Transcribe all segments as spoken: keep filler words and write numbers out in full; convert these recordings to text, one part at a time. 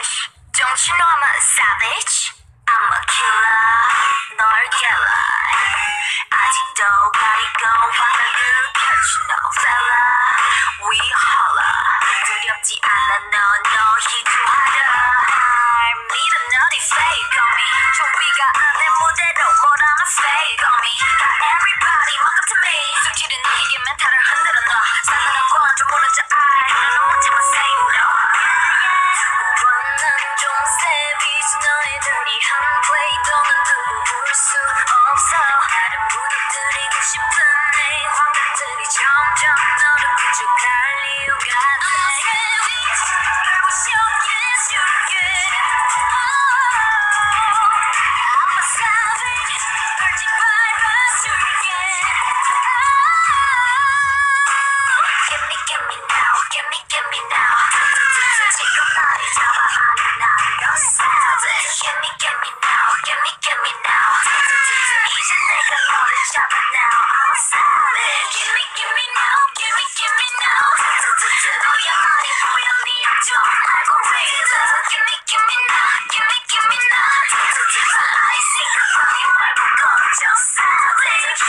Hush, don't you know I'm a savage? I'm a killer, 널 깨라. 아직도 가리고 화를 펼쳐 no fella. We holla. 두렵지 않아 너 너 희구하라. 믿어 너네 fake on me. 좀비가 안돼 무대로 but I'm a fake on me. Got everybody welcome to me. 숨지른 네게 멘탈을 흔들어 놔. 사나운 건좀 모르죠 I. 나는 못 참아 say no. 좀 savage 너희들이 한 플레이도는 두고 볼 수 없어. 나를 무너뜨리고 싶은 내 환각들이 점점 너를 구축할 이유가 돼. I'm savage 그리고 쉽게 쉽게 I'm a savage 널 짓밟아줄게. Give me give me now give me give me now. 지금 나를 잡아 하는 나를 너 savage. Give me give me now give me give me now. 이제 내가 너를 잡아 now I'm a savage. Give me give me now give me give me now. 너의 말이 보여 네 앞쪽 algorithm. Give me give me now give me give me now. I see 그 방에 말고 꺼져 savage.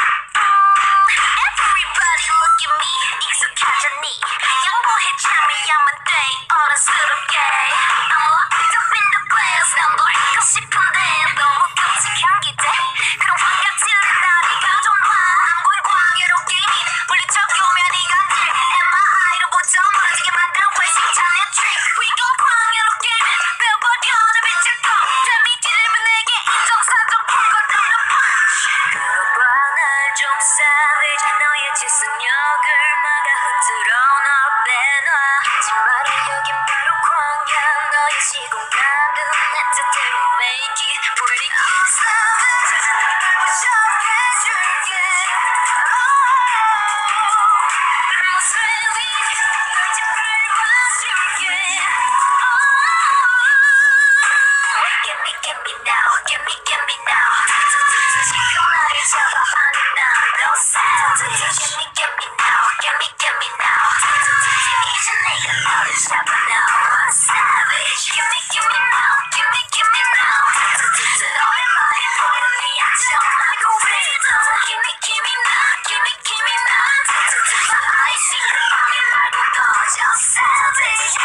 Everybody look at me 익숙하잖니. 양보해 참여하면 돼 어른스럽게. I'm locked up in the glass. 난 널 잊고 싶은데 너무 끔찍한 기대. 그런 환각들을 나를 가져놔. I'm going 광야로 게임 물리적으면 네가 돼. M I I로부터 멀어지게 만든 회식자의 trick. We go 광야로 게임 배워버려 내 빛을 떠. 데미지를 내게 인정사정 불거다는 punch. 그봐 날 좀 savage. 너의 지순력을 막아 흔들어 너 빼놔. 하지마라 여긴 바로 광야. 너의 시공간은 entertainment make it pretty I'm savage 그리고 시작해줄게. I'm savage 널 짓밟아줄게. Give me give me now give me give me now. 지금 나를 잡아 하는 나너 savage. Give me give me now give me give me now. 이제 내가 너를 잡아 now I'm savage. Give me give me now give me give me now. 너의 말이 보여 네 앞쪽 algorithm. Give me give me now give me give me now. I see 그 방에 말고 꺼져 savage.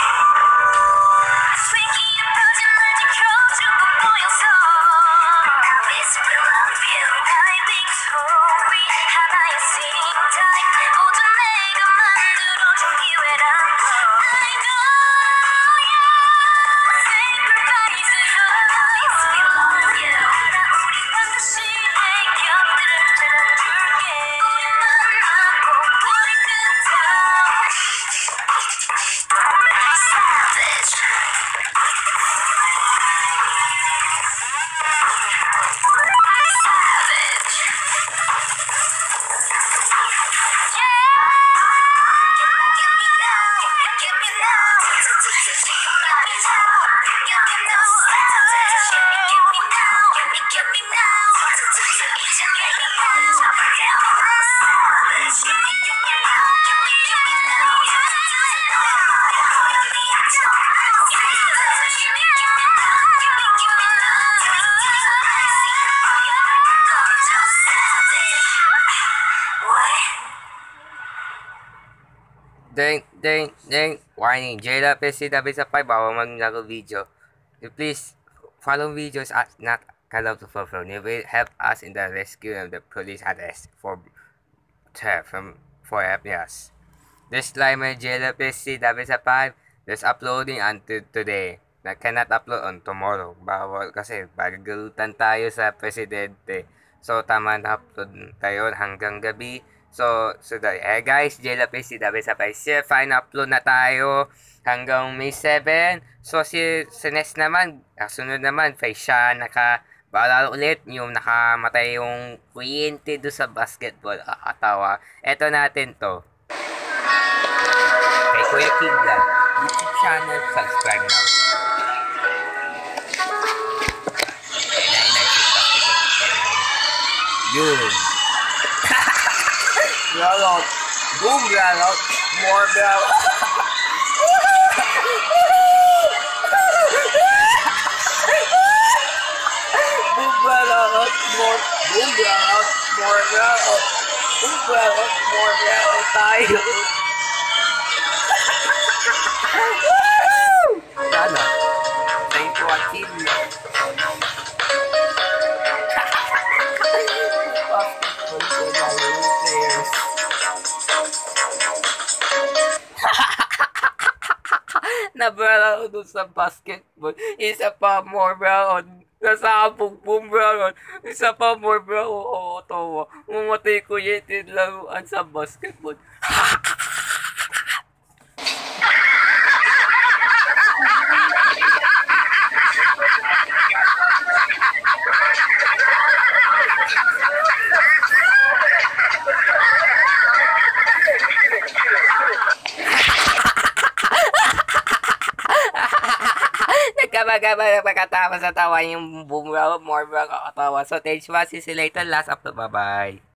swing이 예뻐진 날 지켜주고 보여서 I miss we love you 나의 big story 하나의 scene type. 모든 내가 만들어준 기회란 걸 I know yeah sacrifice I miss we love you 알아 우리 반드시 내 곁들을 찾아줄게. 우리 만나고 버릴 듯한 savage. Ding, ding, ding. Warning, J Lopez dapat sa five bawal maglaro video. Please follow videos as not allowed to fulfill. It will help us in the rescue of the police arrest for theft from for F P S. Disclaimer, J Lopez dapat sa five there's uploading until today. Na cannot upload on tomorrow. Bawal kasi bagalutan tayo sa presidente. So tama na upload tayo hanggang gabi. So, so that, eh guys, J Lopez dapat sa five. Fine, upload na tayo hanggang May seven. So, si, si next naman, sunod naman, face siya, naka, baalala ulit, yung nakamatay yung kuryente do sa basketball. Kakatawa. Eto natin to. Kay Kuya Kingland. YouTube channel, subscribe now. Yun. Bravo. Boom, bravo. More bravo. Boom blowout, more blowout. Boom blowout, more blowout tayo. Woohoo! Sana. Thank you watching. Basketball ko na yung players. Nabara ako dun sa basketball. Isa pa more brown. Nasabog boom brown. Isa pa more brown. Oo, tawa. Mamatay ko yun yung laruan sa basketball. Nagkabagabag pagkatawa sa tawa yung boom brown, more brown kakatawa. So, thanks for see you later. Last up to bye-bye.